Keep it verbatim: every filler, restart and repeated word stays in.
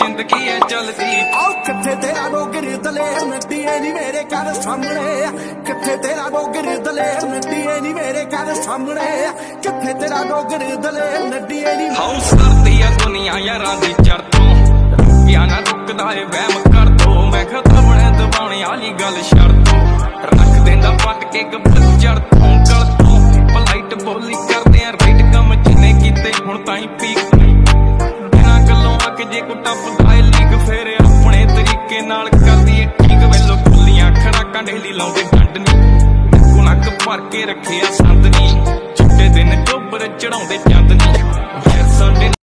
जिंदगी है चलती। आओ किथे तेरा डोगर दलेर नदी नी मेरे घर सामने, किथे तेरा डोगर दलेर नदी नी मेरे घर सामने, किथे तेरा डोगर दलेर नदी नी। हाउस करती है दुनिया यारां दी चढ़ तों, पिया ना रुकदा है वहम कर दो। मैं खतमणे दबाने वाली गल छड़ दो, रख देंदा पट के गब्बल जड़ तों गल तों। पलाइट बोली करदे आ राइट कम जिन्ने कीते हुण ताईं पीक बिना गल्लों आके जे को टपदा है लीक फेर अपने तरीके नाल करदी है ठीक। वेलो खुलियां खड़ाकां ढेली लाउंदे डंड नी, नक नक भर के रखिया संद नी, छुट्टे दिन चोबर चढ़ाउंदे।